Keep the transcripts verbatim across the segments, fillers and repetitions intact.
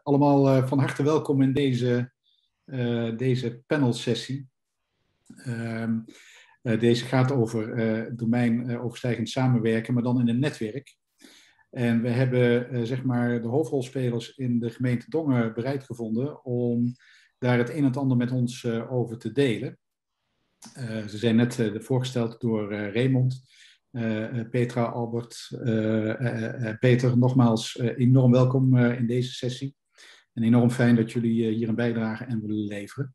allemaal uh, van harte welkom in deze, uh, deze panelsessie. Uh, uh, deze gaat over uh, domeinoverstijgend samenwerken, maar dan in een netwerk. En we hebben uh, zeg maar de hoofdrolspelers in de gemeente Dongen bereid gevonden om daar het een en het ander met ons uh, over te delen. Uh, ze zijn net uh, voorgesteld door uh, Raymond, uh, Petra, Albert, uh, uh, uh, Peter. Nogmaals uh, enorm welkom uh, in deze sessie. En enorm fijn dat jullie uh, hier een bijdrage aan willen leveren.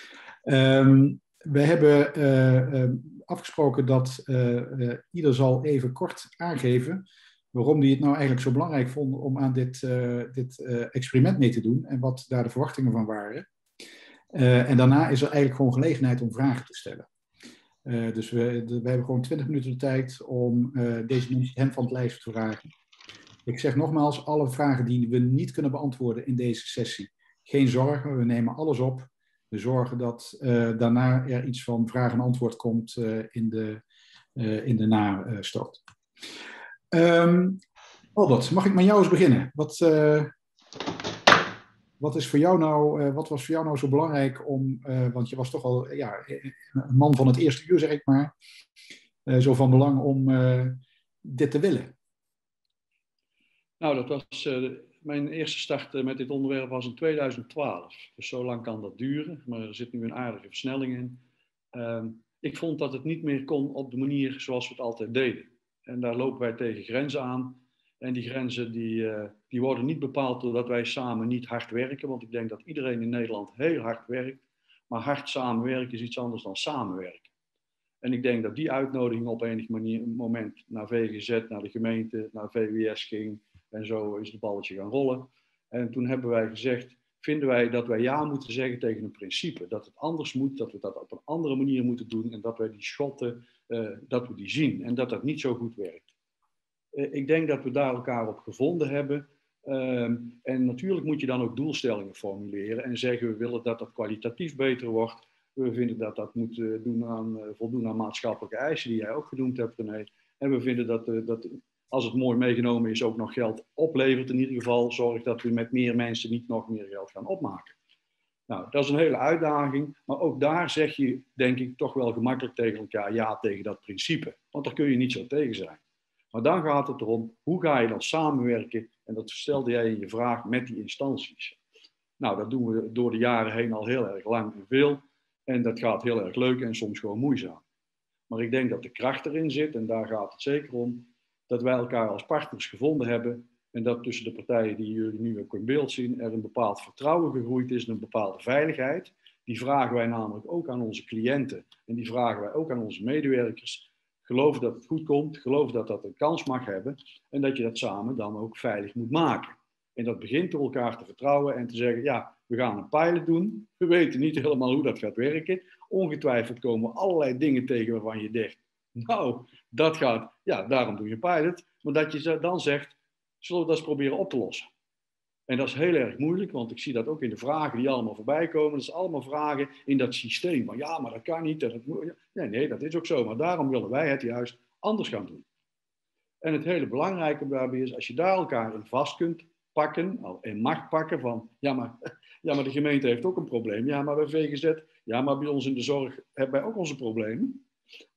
Um, we hebben uh, uh, afgesproken dat uh, uh, ieder zal even kort aangeven waarom hij het nou eigenlijk zo belangrijk vond om aan dit, uh, dit uh, experiment mee te doen en wat daar de verwachtingen van waren. Uh, en daarna is er eigenlijk gewoon gelegenheid om vragen te stellen. Uh, dus we, de, we hebben gewoon twintig minuten de tijd om uh, deze mensen hem van het lijst te vragen. Ik zeg nogmaals, alle vragen die we niet kunnen beantwoorden in deze sessie, geen zorgen, we nemen alles op. We zorgen dat uh, daarna er iets van vraag en antwoord komt uh, in de, uh, in de nastoot. Um, Albert, mag ik met jou eens beginnen? Wat... Uh, Wat is voor jou nou, uh, wat was voor jou nou zo belangrijk om, uh, want je was toch al ja, een man van het eerste uur, zeg ik maar, uh, zo van belang om uh, dit te willen? Nou, dat was uh, mijn eerste start uh, met dit onderwerp was in tweeduizend twaalf. Dus zo lang kan dat duren, maar er zit nu een aardige versnelling in. Uh, ik vond dat het niet meer kon op de manier zoals we het altijd deden. En daar lopen wij tegen grenzen aan. En die grenzen die, uh, die worden niet bepaald doordat wij samen niet hard werken. Want ik denk dat iedereen in Nederland heel hard werkt. Maar hard samenwerken is iets anders dan samenwerken. En ik denk dat die uitnodiging op enig manier, moment naar V G Z, naar de gemeente, naar V W S ging. En zo is het balletje gaan rollen. En toen hebben wij gezegd, vinden wij dat wij ja moeten zeggen tegen een principe. Dat het anders moet, dat we dat op een andere manier moeten doen. En dat wij die schotten, uh, dat we die zien. En dat dat niet zo goed werkt. Ik denk dat we daar elkaar op gevonden hebben. Um, en natuurlijk moet je dan ook doelstellingen formuleren en zeggen we willen dat dat kwalitatief beter wordt. We vinden dat dat moet uh, doen aan, uh, voldoen aan maatschappelijke eisen die jij ook genoemd hebt, René. En we vinden dat, uh, dat als het mooi meegenomen is ook nog geld oplevert. In ieder geval zorg dat we met meer mensen niet nog meer geld gaan opmaken. Nou, dat is een hele uitdaging. Maar ook daar zeg je denk ik toch wel gemakkelijk tegen elkaar ja tegen dat principe. Want daar kun je niet zo tegen zijn. Maar dan gaat het erom, hoe ga je dan samenwerken? En dat stelde jij in je vraag met die instanties. Nou, dat doen we door de jaren heen al heel erg lang en veel. En dat gaat heel erg leuk en soms gewoon moeizaam. Maar ik denk dat de kracht erin zit, en daar gaat het zeker om, dat wij elkaar als partners gevonden hebben. En dat tussen de partijen die jullie nu ook in beeld zien, er een bepaald vertrouwen gegroeid is en een bepaalde veiligheid. Die vragen wij namelijk ook aan onze cliënten. En die vragen wij ook aan onze medewerkers. Geloof dat het goed komt, geloof dat dat een kans mag hebben en dat je dat samen dan ook veilig moet maken. En dat begint door elkaar te vertrouwen en te zeggen, ja, we gaan een pilot doen. We weten niet helemaal hoe dat gaat werken. Ongetwijfeld komen allerlei dingen tegen waarvan je denkt, nou, dat gaat, ja, daarom doe je een pilot. Maar dat je dan zegt, zullen we dat eens proberen op te lossen? En dat is heel erg moeilijk, want ik zie dat ook in de vragen die allemaal voorbij komen. Dat zijn allemaal vragen in dat systeem. Van ja, maar dat kan niet. Dat moet... nee, nee, dat is ook zo. Maar daarom willen wij het juist anders gaan doen. En het hele belangrijke daarbij is, als je daar elkaar in vast kunt pakken, en mag pakken van, ja maar, ja, maar de gemeente heeft ook een probleem. Ja, maar bij V G Z, ja, maar bij ons in de zorg hebben wij ook onze problemen.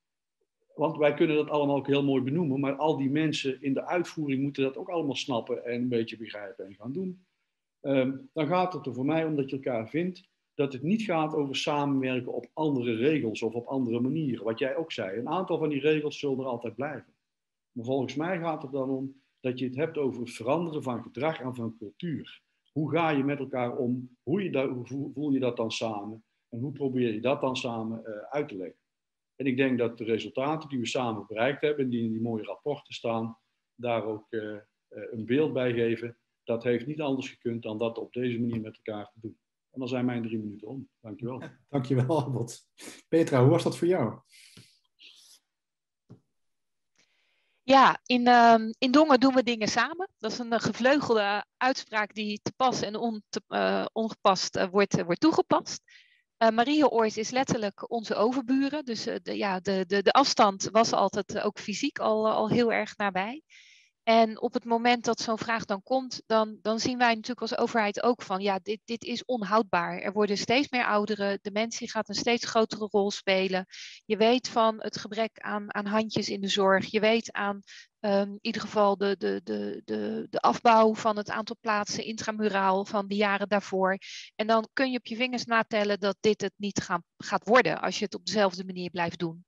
Want wij kunnen dat allemaal ook heel mooi benoemen, maar al die mensen in de uitvoering moeten dat ook allemaal snappen en een beetje begrijpen en gaan doen. Um, dan gaat het er voor mij om dat je elkaar vindt, dat het niet gaat over samenwerken op andere regels of op andere manieren. Wat jij ook zei, een aantal van die regels zullen er altijd blijven. Maar volgens mij gaat het dan om dat je het hebt over het veranderen van gedrag en van cultuur. Hoe ga je met elkaar om? Hoe, je dat, hoe voel je dat dan samen? En hoe probeer je dat dan samen uh, uit te leggen? En ik denk dat de resultaten die we samen bereikt hebben, en die in die mooie rapporten staan, daar ook uh, uh, een beeld bij geven. Dat heeft niet anders gekund dan dat op deze manier met elkaar te doen. En dan zijn mijn drie minuten om. Dankjewel. Dankjewel, Albert. Petra, hoe was dat voor jou? Ja, in, uh, in Dongen doen we dingen samen. Dat is een uh, gevleugelde uitspraak die te pas en on, te, uh, ongepast uh, wordt, uh, wordt toegepast. Uh, Marieoord is letterlijk onze overburen. Dus uh, de, ja, de, de, de afstand was altijd uh, ook fysiek al, uh, al heel erg nabij. En op het moment dat zo'n vraag dan komt, dan, dan zien wij natuurlijk als overheid ook van, ja, dit, dit is onhoudbaar. Er worden steeds meer ouderen, dementie gaat een steeds grotere rol spelen. Je weet van het gebrek aan, aan handjes in de zorg, je weet aan um, in ieder geval de, de, de, de, de afbouw van het aantal plaatsen intramuraal van de jaren daarvoor. En dan kun je op je vingers natellen dat dit het niet gaan, gaat worden als je het op dezelfde manier blijft doen.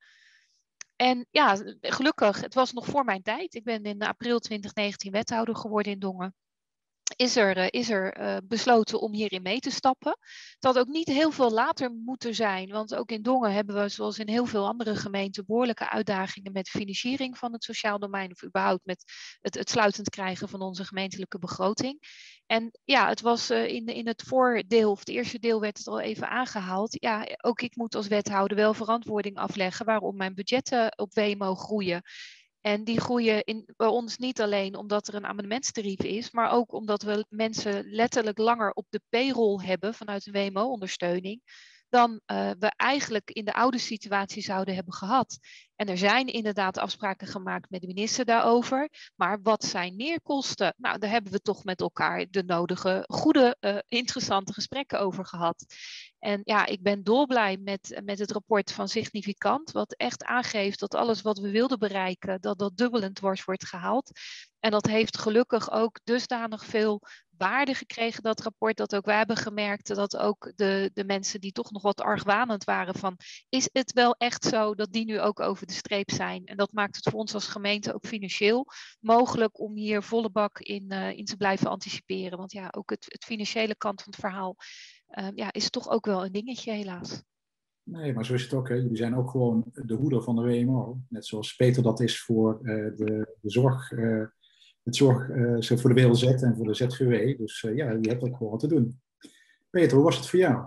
En ja, gelukkig, het was nog voor mijn tijd. Ik ben in april twintig negentien wethouder geworden in Dongen. Is er, uh, is er uh, besloten om hierin mee te stappen. Het had ook niet heel veel later moeten zijn, want ook in Dongen hebben we, zoals in heel veel andere gemeenten, behoorlijke uitdagingen met de financiering van het sociaal domein of überhaupt met het, het sluitend krijgen van onze gemeentelijke begroting. En ja, het was uh, in, in het voordeel, of het eerste deel werd het al even aangehaald. Ja, ook ik moet als wethouder wel verantwoording afleggen waarom mijn budgetten op W M O groeien. En die groeien in, bij ons niet alleen omdat er een amendementstarief is, maar ook omdat we mensen letterlijk langer op de payroll hebben vanuit een W M O-ondersteuning dan uh, we eigenlijk in de oude situatie zouden hebben gehad. En er zijn inderdaad afspraken gemaakt met de minister daarover. Maar wat zijn meerkosten? Nou, daar hebben we toch met elkaar de nodige goede, uh, interessante gesprekken over gehad. En ja, ik ben dolblij met, met het rapport van Significant, wat echt aangeeft dat alles wat we wilden bereiken, dat dat dubbel en dwars wordt gehaald. En dat heeft gelukkig ook dusdanig veel waarde gekregen, dat rapport, dat ook wij hebben gemerkt dat ook de, de mensen die toch nog wat argwanend waren van, is het wel echt zo dat die nu ook over de streep zijn? En dat maakt het voor ons als gemeente ook financieel mogelijk om hier volle bak in, uh, in te blijven anticiperen. Want ja, ook het, het financiële kant van het verhaal uh, ja, is toch ook wel een dingetje helaas. Nee, maar zo is het ook. Hè. Jullie zijn ook gewoon de hoeder van de W M O. Net zoals Peter dat is voor uh, de, de zorg, uh, het zorg uh, voor de W L Z en voor de Z G W. Dus uh, ja, je hebt ook gewoon wat te doen. Peter, hoe was het voor jou?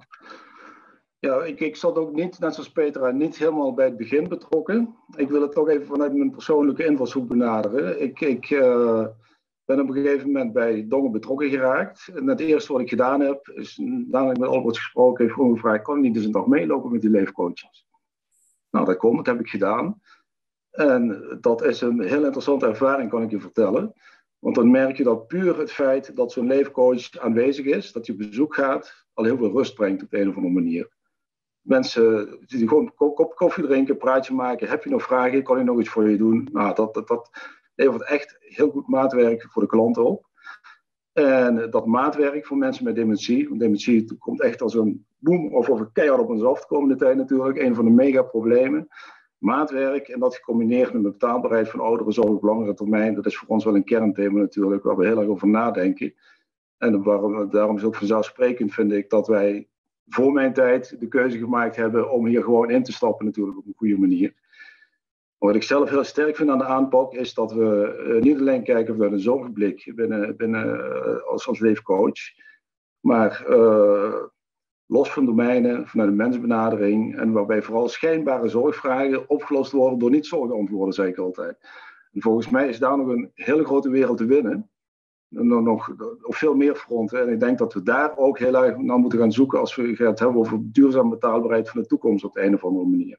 Ja, ik, ik zat ook niet, net zoals Petra, niet helemaal bij het begin betrokken. Ik wil het toch even vanuit mijn persoonlijke invalshoek benaderen. Ik, ik uh, ben op een gegeven moment bij Dongen betrokken geraakt. En het eerste wat ik gedaan heb, is nadat ik met Albert gesproken heb, gewoon gevraagd, kan ik niet eens een dag meelopen met die leefcoaches? Nou, dat kon, dat heb ik gedaan. En dat is een heel interessante ervaring, kan ik je vertellen. Want dan merk je dat puur het feit dat zo'n leefcoach aanwezig is, dat je op bezoek gaat, al heel veel rust brengt op de een of andere manier. Mensen die gewoon een kop koffie drinken, praatje maken. Heb je nog vragen? Kan ik nog iets voor je doen? Nou, dat, dat, dat levert echt heel goed maatwerk voor de klanten op. En dat maatwerk voor mensen met dementie. Want dementie komt echt als een boem of over keihard op ons af de komende tijd natuurlijk. Een van de megaproblemen. Maatwerk en dat gecombineerd met de betaalbaarheid van ouderenzorg op langere termijn. Dat is voor ons wel een kernthema natuurlijk, waar we heel erg over nadenken. En waarom, daarom is het ook vanzelfsprekend, vind ik, dat wij voor mijn tijd de keuze gemaakt hebben om hier gewoon in te stappen natuurlijk op een goede manier. Wat ik zelf heel sterk vind aan de aanpak is dat we uh, niet alleen kijken vanuit een zorgblik binnen, binnen, uh, als, als leefcoach, maar uh, los van domeinen, vanuit een mensbenadering en waarbij vooral schijnbare zorgvragen opgelost worden door niet-zorgantwoorden, zeg ik altijd. En volgens mij is daar nog een hele grote wereld te winnen. Nog, nog op veel meer fronten. En ik denk dat we daar ook heel erg naar moeten gaan zoeken als we het hebben over duurzame betaalbaarheid van de toekomst op de een of andere manier.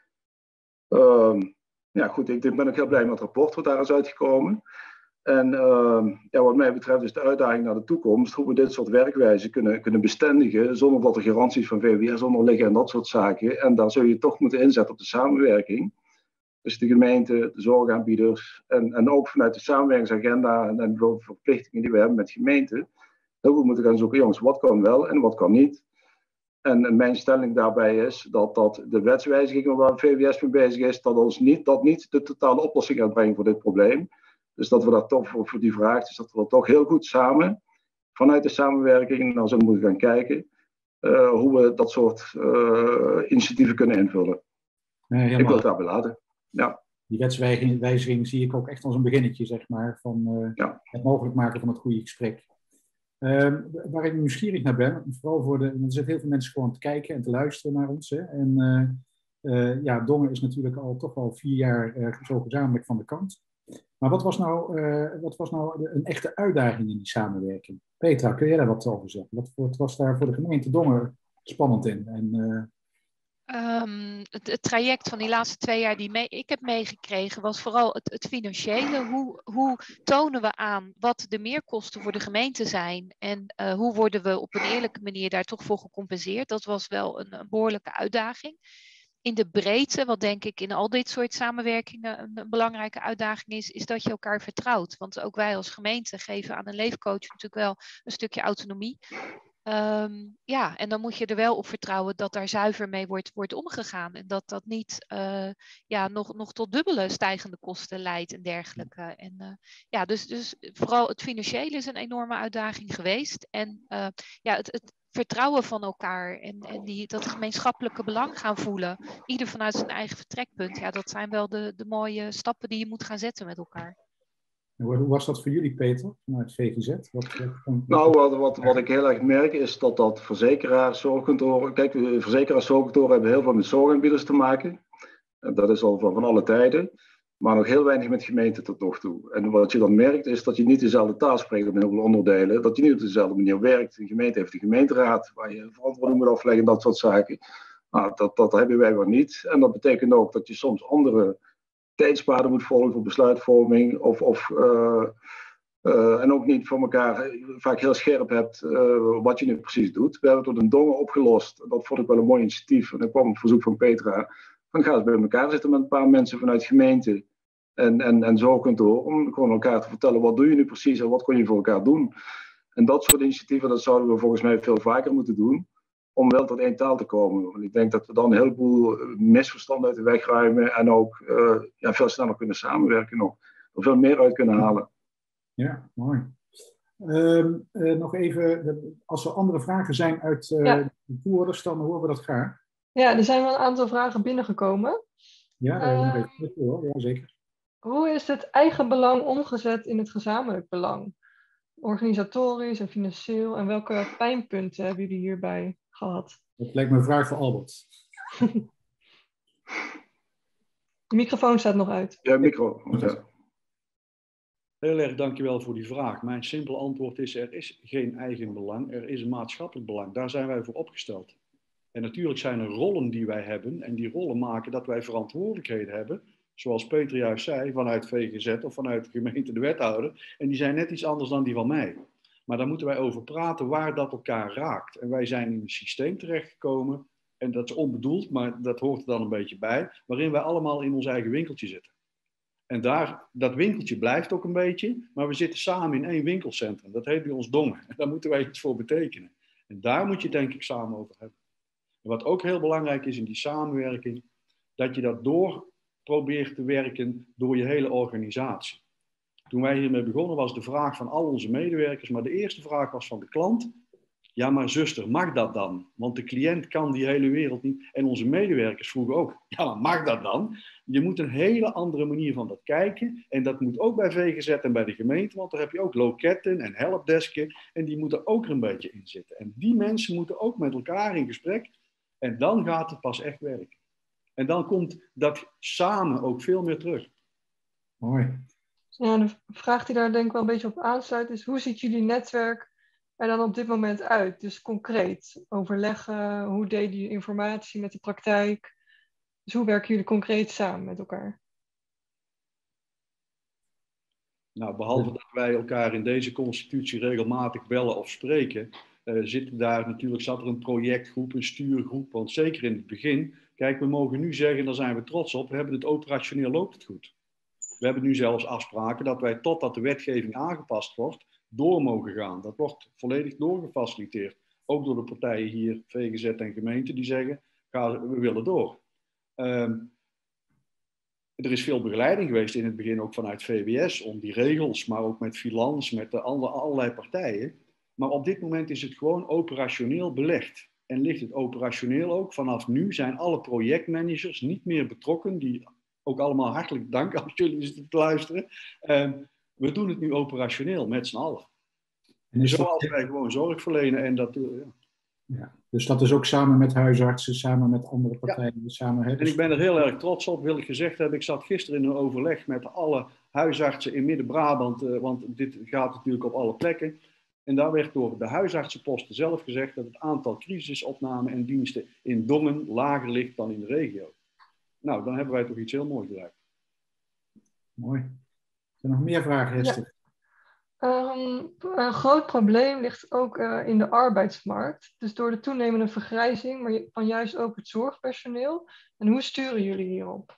Uh, ja, goed, ik ben ook heel blij met het rapport wat daar is uitgekomen. En uh, ja, wat mij betreft is de uitdaging naar de toekomst hoe we dit soort werkwijzen kunnen, kunnen bestendigen zonder dat er garanties van V W S onder liggen en dat soort zaken. En daar zul je toch moeten inzetten op de samenwerking. Dus de gemeente, de zorgaanbieders en, en ook vanuit de samenwerkingsagenda en, en de verplichtingen die we hebben met gemeenten. Heel goed moeten gaan zoeken, jongens, wat kan wel en wat kan niet. En, en mijn stelling daarbij is dat, dat de wetswijzigingen waar V W S mee bezig is, dat ons niet, dat niet de totale oplossing uitbrengt voor dit probleem. Dus dat we daar toch voor, voor die vraag, dus dat we dat toch heel goed samen, vanuit de samenwerking, naar zullen moeten gaan kijken uh, hoe we dat soort uh, initiatieven kunnen invullen. Nee, ik wil het daarbij laten. Ja. Die wetswijziging zie ik ook echt als een beginnetje, zeg maar, van uh, ja. het mogelijk maken van het goede gesprek. Uh, waar ik nieuwsgierig naar ben, vooral voor de, er zitten heel veel mensen gewoon te kijken en te luisteren naar ons. Hè, en uh, uh, ja, Dongen is natuurlijk al toch al vier jaar uh, zo gezamenlijk van de kant. Maar wat was nou, uh, wat was nou een echte uitdaging in die samenwerking? Petra, kun jij daar wat over zeggen? Wat, wat was daar voor de gemeente Dongen spannend in? En, uh, Um, het, het traject van die laatste twee jaar die mee, ik heb meegekregen was vooral het, het financiële. Hoe, hoe tonen we aan wat de meerkosten voor de gemeente zijn en uh, hoe worden we op een eerlijke manier daar toch voor gecompenseerd. Dat was wel een, een behoorlijke uitdaging. In de breedte, wat denk ik in al dit soort samenwerkingen een, een belangrijke uitdaging is, is dat je elkaar vertrouwt. Want ook wij als gemeente geven aan een leefcoach natuurlijk wel een stukje autonomie. Um, ja, en dan moet je er wel op vertrouwen dat daar zuiver mee wordt, wordt omgegaan. En dat dat niet uh, ja, nog, nog tot dubbele stijgende kosten leidt en dergelijke. En, uh, ja, dus, dus vooral het financiële is een enorme uitdaging geweest. En uh, ja, het, het vertrouwen van elkaar en, en die, dat gemeenschappelijke belang gaan voelen. Ieder vanuit zijn eigen vertrekpunt. Ja, dat zijn wel de, de mooie stappen die je moet gaan zetten met elkaar. Hoe was dat voor jullie, Peter, vanuit V G Z? Wat, wat... Nou, wat, wat, wat ik heel erg merk is dat dat verzekeraars, zorgkantoren... Kijk, verzekeraars, zorgkantoren hebben heel veel met zorgaanbieders te maken. Dat is al van, van alle tijden. Maar nog heel weinig met gemeenten tot nog toe. En wat je dan merkt is dat je niet dezelfde taal spreekt op heel veel onderdelen. Dat je niet op dezelfde manier werkt. Een gemeente heeft een gemeenteraad waar je verantwoording moet afleggen, dat soort zaken. Nou, dat, dat hebben wij wel niet. En dat betekent ook dat je soms andere tijdspaden moet volgen voor besluitvorming. Of, of, uh, uh, en ook niet voor elkaar vaak heel scherp hebt uh, wat je nu precies doet. We hebben het door een dongen opgelost. Dat vond ik wel een mooi initiatief. En dan kwam het verzoek van Petra. Dan gaan ze bij elkaar zitten met een paar mensen vanuit gemeente en, en, en zorgkantoor. Om gewoon elkaar te vertellen wat doe je nu precies en wat kon je voor elkaar doen. En dat soort initiatieven, dat zouden we volgens mij veel vaker moeten doen. Om wel tot één taal te komen. Want ik denk dat we dan een heleboel misverstanden uit de weg ruimen. En ook uh, ja, veel sneller kunnen samenwerken nog. Er veel meer uit kunnen halen. Ja, mooi. Uh, uh, nog even, als er andere vragen zijn uit uh, ja. de toehoorders, dan horen we dat graag. Ja, er zijn wel een aantal vragen binnengekomen. Ja, uh, nog even met hoor. Ja, zeker. Hoe is het eigen belang omgezet in het gezamenlijk belang? Organisatorisch en financieel. En welke pijnpunten hebben jullie hierbij gehad? Dat lijkt me een vraag voor Albert. De microfoon staat nog uit. Ja, micro. Ja. Heel erg dankjewel voor die vraag. Mijn simpele antwoord is, er is geen eigen belang, er is een maatschappelijk belang. Daar zijn wij voor opgesteld. En natuurlijk zijn er rollen die wij hebben en die rollen maken dat wij verantwoordelijkheden hebben, zoals Peter juist zei, vanuit V G Z of vanuit de gemeente de wethouder. En die zijn net iets anders dan die van mij. Maar daar moeten wij over praten waar dat elkaar raakt. En wij zijn in een systeem terechtgekomen, en dat is onbedoeld, maar dat hoort er dan een beetje bij, waarin wij allemaal in ons eigen winkeltje zitten. En daar, dat winkeltje blijft ook een beetje, maar we zitten samen in één winkelcentrum. Dat heet bij ons Dongen. En daar moeten wij iets voor betekenen. En daar moet je het denk ik samen over hebben. En wat ook heel belangrijk is in die samenwerking, dat je dat door probeert te werken door je hele organisatie. Toen wij hiermee begonnen was de vraag van al onze medewerkers, maar de eerste vraag was van de klant. Ja, maar zuster, mag dat dan? Want de cliënt kan die hele wereld niet. En onze medewerkers vroegen ook, ja, maar mag dat dan? Je moet een hele andere manier van dat kijken. En dat moet ook bij V G Z en bij de gemeente, want daar heb je ook loketten en helpdesken. En die moeten ook er een beetje in zitten. En die mensen moeten ook met elkaar in gesprek. En dan gaat het pas echt werken. En dan komt dat samen ook veel meer terug. Mooi. Ja, de vraag die daar denk ik wel een beetje op aansluit is, hoe ziet jullie netwerk er dan op dit moment uit? Dus concreet, overleggen, hoe delen jullie informatie met de praktijk? Dus hoe werken jullie concreet samen met elkaar? Nou, behalve dat wij elkaar in deze constitutie regelmatig bellen of spreken, uh, zit daar natuurlijk, zat er een projectgroep, een stuurgroep, want zeker in het begin, kijk, we mogen nu zeggen, daar zijn we trots op, we hebben het operationeel loopt het goed. We hebben nu zelfs afspraken dat wij totdat de wetgeving aangepast wordt, door mogen gaan. Dat wordt volledig doorgefaciliteerd. Ook door de partijen hier, V G Z en gemeente, die zeggen, ga, we willen door. Um, er is veel begeleiding geweest in het begin, ook vanuit V W S, om die regels, maar ook met Filans, met de andere, allerlei partijen. Maar op dit moment is het gewoon operationeel belegd. En ligt het operationeel ook. Vanaf nu zijn alle projectmanagers niet meer betrokken, die ook allemaal hartelijk dank als jullie zitten te luisteren. Um, we doen het nu operationeel met z'n allen. En zoals dat... wij gewoon zorg verlenen. En dat, uh, ja. Ja, dus dat is ook samen met huisartsen, samen met andere partijen. Ja. Samen hebben. En ik ben er heel erg trots op, wil ik gezegd hebben. Ik zat gisteren in een overleg met alle huisartsen in Midden-Brabant. Uh, want dit gaat natuurlijk op alle plekken. En daar werd door de huisartsenposten zelf gezegd dat het aantal crisisopnamen en diensten in Dongen lager ligt dan in de regio. Nou, dan hebben wij toch iets heel moois bereikt. Mooi. Zijn er nog meer vragen, Hester? Ja. Um, een groot probleem ligt ook uh, in de arbeidsmarkt. Dus door de toenemende vergrijzing, maar van juist ook het zorgpersoneel. En hoe sturen jullie hierop?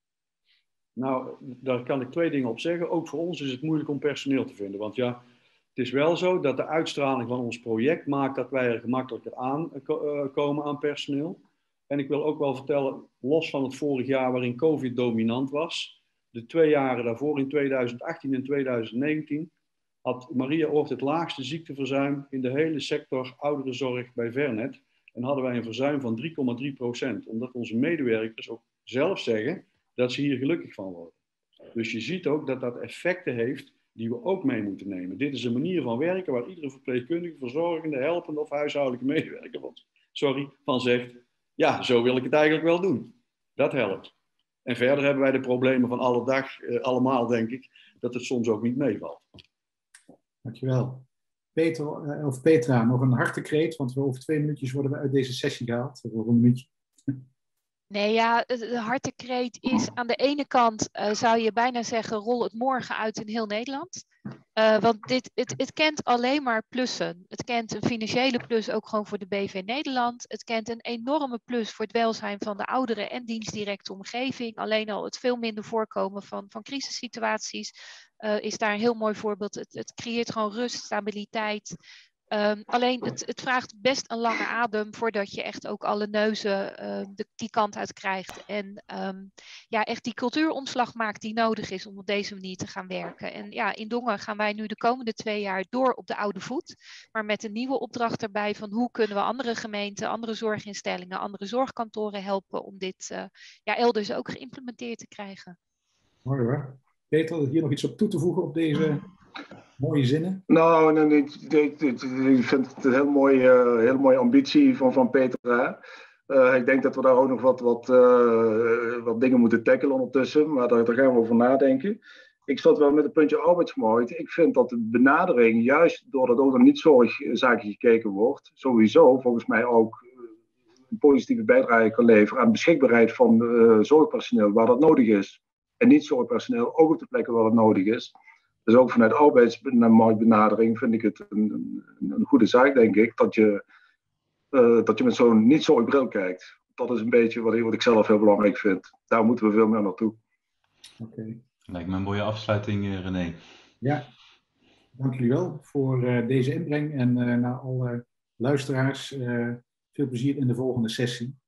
Nou, daar kan ik twee dingen op zeggen. Ook voor ons is het moeilijk om personeel te vinden. Want ja, het is wel zo dat de uitstraling van ons project maakt dat wij er gemakkelijker aan uh, komen aan personeel. En ik wil ook wel vertellen, los van het vorig jaar waarin COVID dominant was, de twee jaren daarvoor in tweeduizend achttien en tweeduizend negentien, had Maria Oort het laagste ziekteverzuim in de hele sector ouderenzorg bij Vernet. En hadden wij een verzuim van drie komma drie procent. Omdat onze medewerkers ook zelf zeggen dat ze hier gelukkig van worden. Dus je ziet ook dat dat effecten heeft die we ook mee moeten nemen. Dit is een manier van werken waar iedere verpleegkundige, verzorgende, helpende of huishoudelijke medewerker van, sorry, van zegt, ja, zo wil ik het eigenlijk wel doen. Dat helpt. En verder hebben wij de problemen van alle dag, eh, allemaal denk ik, dat het soms ook niet meevalt. Dankjewel. Peter, of Petra, nog een hartekreet, want we over twee minuutjes worden we uit deze sessie gehaald. Over een minuutje. Nee, ja, de hartekreet is aan de ene kant, uh, zou je bijna zeggen, rol het morgen uit in heel Nederland. Uh, want dit, het, het kent alleen maar plussen. Het kent een financiële plus ook gewoon voor de B V Nederland. Het kent een enorme plus voor het welzijn van de ouderen en dienstdirecte omgeving. Alleen al het veel minder voorkomen van, van crisissituaties uh, is daar een heel mooi voorbeeld. Het, het creëert gewoon rust, stabiliteit. Um, alleen het, het vraagt best een lange adem voordat je echt ook alle neuzen uh, de, die kant uit krijgt. En um, ja, echt die cultuuromslag maakt die nodig is om op deze manier te gaan werken. En ja, in Dongen gaan wij nu de komende twee jaar door op de oude voet. Maar met een nieuwe opdracht erbij van hoe kunnen we andere gemeenten, andere zorginstellingen, andere zorgkantoren helpen om dit uh, ja, elders ook geïmplementeerd te krijgen. Mooi hoor. Peter, hier nog iets op toe te voegen op deze mooie zinnen? Nou, nee, nee, ik, ik, ik vind het een heel mooie, heel mooie ambitie van, van Peter. Uh, ik denk dat we daar ook nog wat, wat, uh, wat dingen moeten tackelen ondertussen, maar daar, daar gaan we over nadenken. Ik zat wel met het puntje arbeidsmarkt. Ik vind dat de benadering, juist doordat ook naar niet-zorgzaken gekeken wordt, sowieso volgens mij ook een positieve bijdrage kan leveren aan beschikbaarheid van uh, zorgpersoneel waar dat nodig is. En niet-zorgpersoneel ook op de plekken waar het nodig is. Dus ook vanuit arbeidsmarktbenadering vind ik het een, een, een goede zaak, denk ik, dat je, uh, dat je met zo'n niet-zorgbril kijkt. Dat is een beetje wat ik, wat ik zelf heel belangrijk vind. Daar moeten we veel meer naartoe. Oké. Okay. Lijkt me een mooie afsluiting, René. Ja, dank jullie wel voor uh, deze inbreng. En uh, naar alle luisteraars, uh, veel plezier in de volgende sessie.